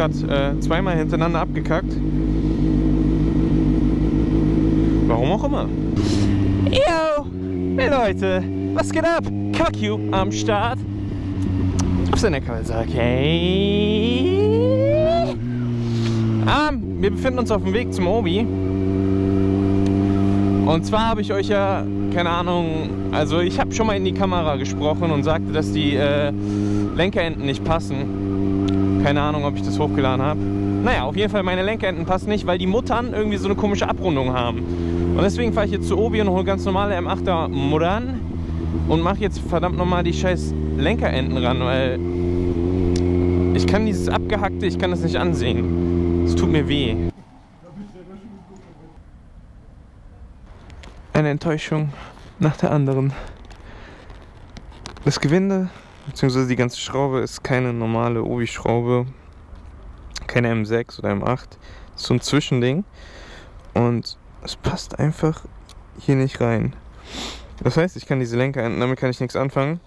gerade zweimal hintereinander abgekackt. Warum auch immer. Yo! Hey Leute, was geht ab? Kaku am Start. Auf seiner Kawasaki. Wir befinden uns auf dem Weg zum Obi. Und zwar habe ich euch ja, keine Ahnung, also ich habe schon mal in die Kamera gesprochen und sagte, dass die Lenkerenden nicht passen. Keine Ahnung, ob ich das hochgeladen habe. Naja, auf jeden Fall meine Lenkerenden passen nicht, weil die Muttern irgendwie so eine komische Abrundung haben. Und deswegen fahre ich jetzt zu Obi und hole ganz normale M8er Muttern und mache jetzt verdammt nochmal die scheiß Lenkerenden ran, weil ich kann dieses Abgehackte, ich kann das nicht ansehen. Es tut mir weh. Eine Enttäuschung nach der anderen. Das Gewinde, beziehungsweise die ganze Schraube, ist keine normale Obi-Schraube. Keine M6 oder M8. Das ist so ein Zwischending. Und es passt einfach hier nicht rein. Das heißt, ich kann diese Lenkerenden, damit kann ich nichts anfangen.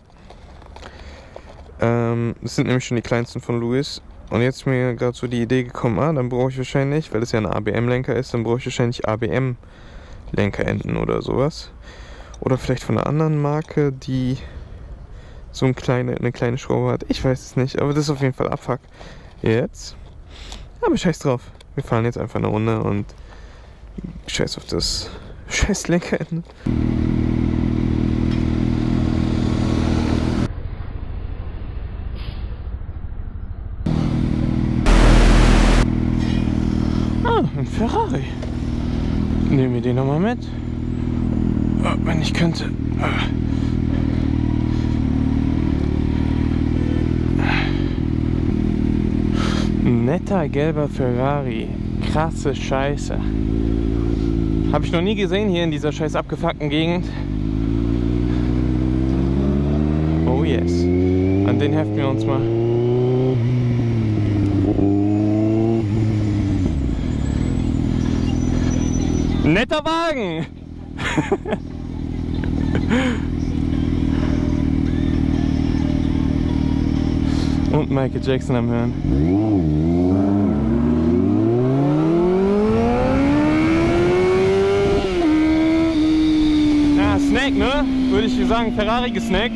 Das sind nämlich schon die kleinsten von Louis. Und jetzt ist mir gerade so die Idee gekommen, dann brauche ich wahrscheinlich, weil das ja ein ABM-Lenker ist, dann brauche ich wahrscheinlich ABM-Lenkerenden oder sowas. Oder vielleicht von einer anderen Marke, die so eine kleine Schraube hat. Ich weiß es nicht, aber das ist auf jeden Fall Abfuck. Jetzt. Aber scheiß drauf. Wir fahren jetzt einfach eine Runde und scheiß auf das scheiß Lenkerende. Ein Ferrari. Nehmen wir den nochmal mit. Wenn ich könnte. Netter gelber Ferrari. Krasse Scheiße. Habe ich noch nie gesehen hier in dieser scheiß abgefuckten Gegend. Oh yes. An den heften wir uns mal. Netter Wagen! Und Michael Jackson am Hören. Ja, Snack, ne? Würde ich sagen, Ferrari gesnackt.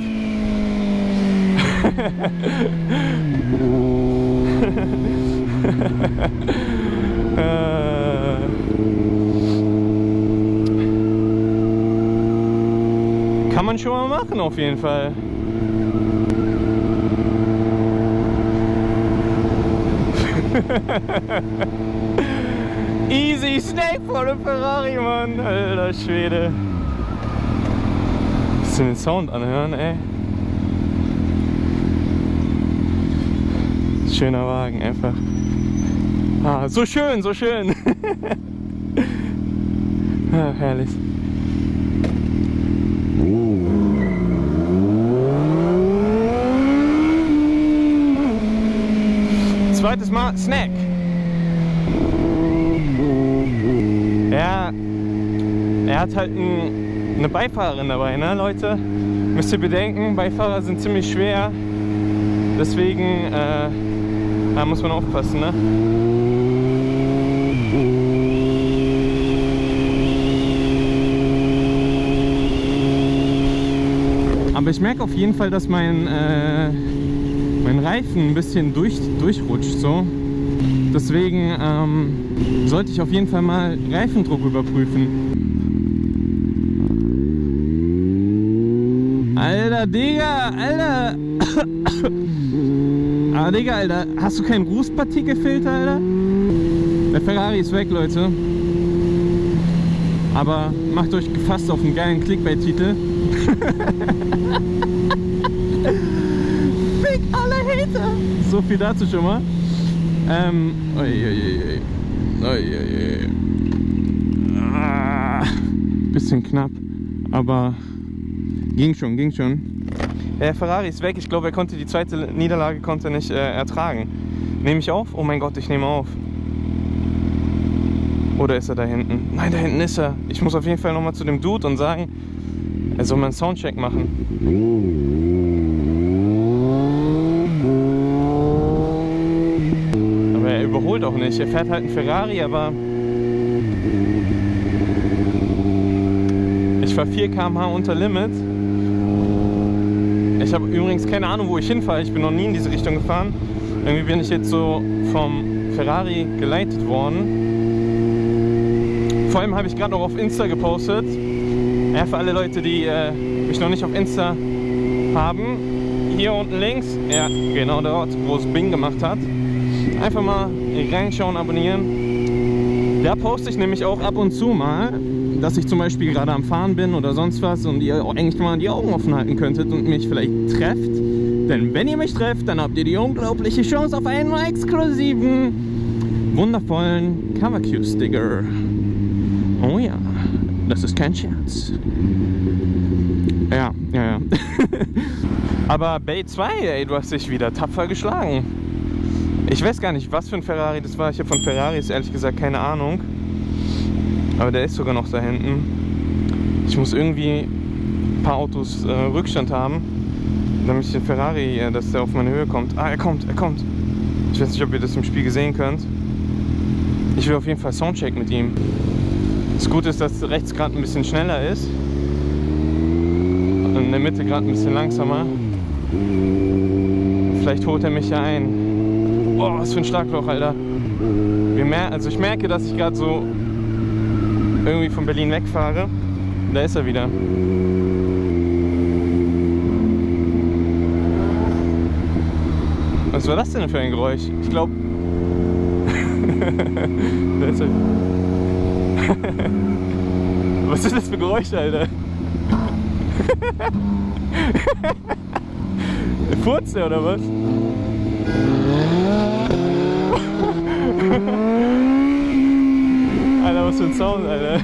Kann man schon mal machen, auf jeden Fall. Easy Snake vor dem Ferrari, Mann. Alter Schwede. Bisschen den Sound anhören, ey. Schöner Wagen, einfach. Ah, so schön, so schön. Ah, herrlich. Zweites Mal Snack. Ja, er hat halt eine Beifahrerin dabei, ne Leute? Müsst ihr bedenken, Beifahrer sind ziemlich schwer. Deswegen da muss man aufpassen, ne? Aber ich merke auf jeden Fall, dass mein Reifen ein bisschen durchrutscht, so. Deswegen sollte ich auf jeden Fall mal Reifendruck überprüfen. Alter, Digga, Alter! Ah, Digga, Alter, hast du keinen Rußpartikelfilter, Alter? Der Ferrari ist weg, Leute. Aber macht euch gefasst auf einen geilen Clickbait-Titel. Fick alle Hater! So viel dazu schon mal. Bisschen knapp, aber ging schon. Der Ferrari ist weg. Ich glaube, er konnte die zweite Niederlage nicht ertragen. Nehme ich auf? Oh mein Gott, ich nehme auf. Oder ist er da hinten? Nein, da hinten ist er. Ich muss auf jeden Fall nochmal zu dem Dude und sagen, er soll mal einen Soundcheck machen. Aber er noch nicht. Er fährt halt ein Ferrari, aber ich fahre 4 km/h unter Limit. Ich habe übrigens keine Ahnung, wo ich hinfahre. Ich bin noch nie in diese Richtung gefahren. Irgendwie bin ich jetzt so vom Ferrari geleitet worden. Vor allem habe ich gerade noch auf Insta gepostet. Ja, für alle Leute, die mich noch nicht auf Insta haben. Hier unten links, ja, genau dort, wo es Bing gemacht hat. Einfach mal reinschauen, abonnieren. Da poste ich nämlich auch ab und zu mal, dass ich zum Beispiel gerade am Fahren bin oder sonst was und ihr eigentlich mal die Augen offen halten könntet und mich vielleicht trefft. Denn wenn ihr mich trefft, dann habt ihr die unglaubliche Chance auf einen exklusiven, wundervollen Cover-Q-Sticker. Oh ja, das ist kein Scherz. Ja. Aber Bay 2, ey, du hast dich wieder tapfer geschlagen. Ich weiß gar nicht, was für ein Ferrari das war. Ich habe von Ferraris ehrlich gesagt keine Ahnung. Aber der ist sogar noch da hinten. Ich muss irgendwie ein paar Autos Rückstand haben, damit ich den Ferrari, dass der auf meine Höhe kommt. Ah, er kommt. Ich weiß nicht, ob ihr das im Spiel gesehen könnt. Ich will auf jeden Fall Soundcheck mit ihm. Das Gute ist, dass rechts gerade ein bisschen schneller ist. Und in der Mitte gerade ein bisschen langsamer. Vielleicht holt er mich ja ein. Oh, was für ein Schlagloch, Alter. Also ich merke, dass ich gerade so irgendwie von Berlin wegfahre. Da ist er wieder. Was war das denn für ein Geräusch? Ich glaube... Da ist er. Was ist das für Geräusche, Alter? Furzt der oder was? Alter, was für ein Sound, Alter.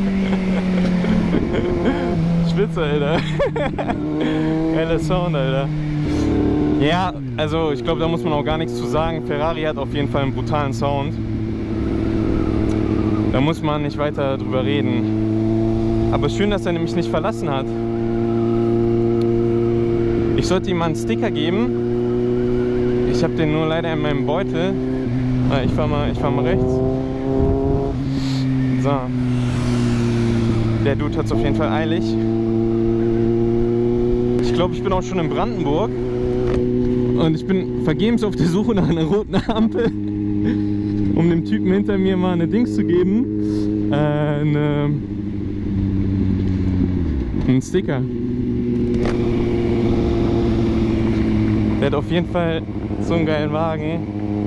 Spitze, Alter. Geiler Sound, Alter. Ja, also ich glaube, da muss man auch gar nichts zu sagen. Ferrari hat auf jeden Fall einen brutalen Sound. Da muss man nicht weiter drüber reden. Aber schön, dass er nämlich nicht verlassen hat. Ich sollte ihm mal einen Sticker geben. Ich habe den nur leider in meinem Beutel. Ich fahr mal rechts. So. Der Dude hat es auf jeden Fall eilig. Ich glaube, ich bin auch schon in Brandenburg. Und ich bin vergebens auf der Suche nach einer roten Ampel, um dem Typen hinter mir mal eine Dings zu geben. Einen Sticker. Der hat auf jeden Fall so einen geilen Wagen.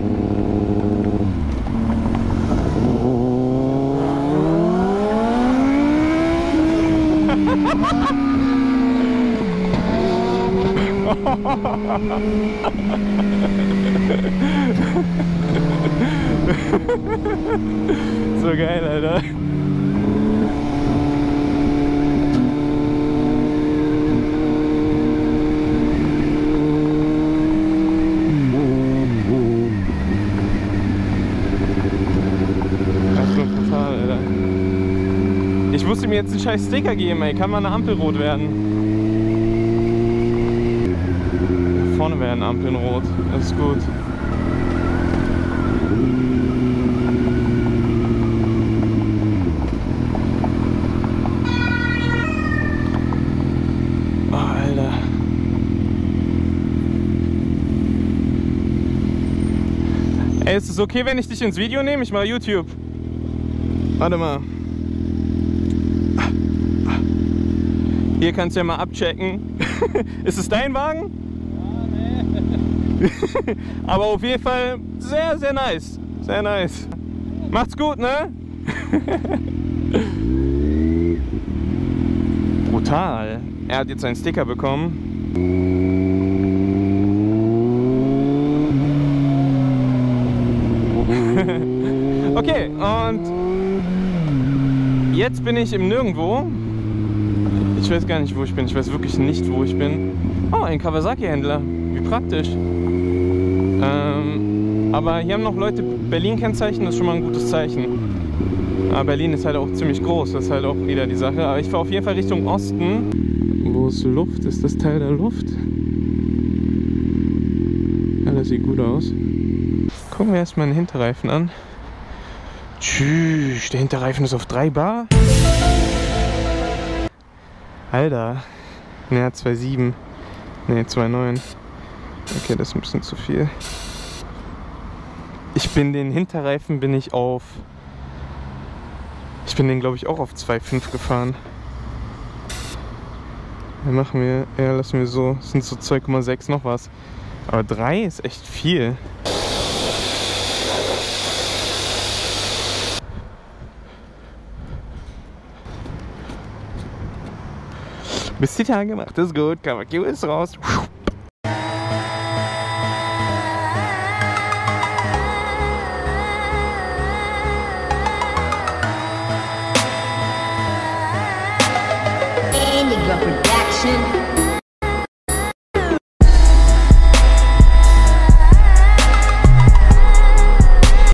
So geil, Alter. Ich musste mir jetzt einen scheiß Sticker geben, ey. Kann mal eine Ampel rot werden? Vorne werden Ampeln rot. Das ist gut. Oh, Alter. Ey, ist es okay, wenn ich dich ins Video nehme? Ich mache YouTube. Warte mal. Hier kannst du ja mal abchecken. Ist es dein Wagen? Ja, nee. Aber auf jeden Fall sehr, sehr nice. Sehr nice. Macht's gut, ne? Brutal. Er hat jetzt einen Sticker bekommen. Okay, und jetzt bin ich im Nirgendwo. Ich weiß gar nicht, wo ich bin. Ich weiß wirklich nicht, wo ich bin. Oh, ein Kawasaki-Händler. Wie praktisch. Aber hier haben noch Leute Berlin-Kennzeichen. Das ist schon mal ein gutes Zeichen. Aber Berlin ist halt auch ziemlich groß. Das ist halt auch wieder die Sache. Aber ich fahre auf jeden Fall Richtung Osten. Wo ist Luft? Ist das Teil der Luft? Ja, das sieht gut aus. Gucken wir erstmal den Hinterreifen an. Tschüss, der Hinterreifen ist auf 3 Bar. Alter. Ne, 2,7. Ne, 2,9. Okay, das ist ein bisschen zu viel. Den Hinterreifen bin ich auf... Ich bin den, glaube ich, auch auf 2,5 gefahren. Dann machen wir... Ja, lassen wir so. Das sind so 2,6 noch was. Aber 3 ist echt viel. Bis die Tage macht es gut. Kawakyu ist raus. Indigo Production.